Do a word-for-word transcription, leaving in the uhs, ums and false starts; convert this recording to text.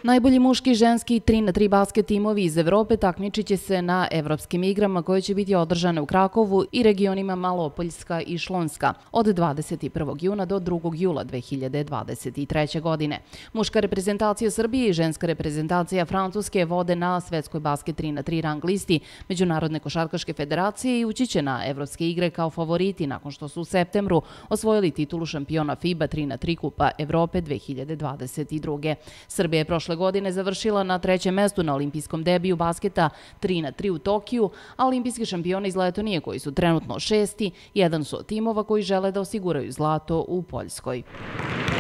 Najbolji muški i ženski tri na tri basket timovi iz Evrope takmičit će se na evropskim igrama koje će biti održane u Krakovu i regionima Malopoljska i Šlonska od dvadeset prvog juna do drugog jula dve hiljade dvadeset treće. godine. Muška reprezentacija Srbije i ženska reprezentacija Francuske vode na svetskoj basket tri na tri rang listi Međunarodne košarkaške federacije i ući će na evropske igre kao favoriti nakon što su u septembru osvojili titulu šampiona FIBA tri na tri Kupa Evrope dve hiljade dvadeset druge. Srbija je prošle godine završila na trećem mestu na olimpijskom debiju basketa tri na tri u Tokiju, a olimpijski šampioni iz Letonije koji su trenutno šesti, jedan su od timova koji žele da osiguraju zlato u Poljskoj.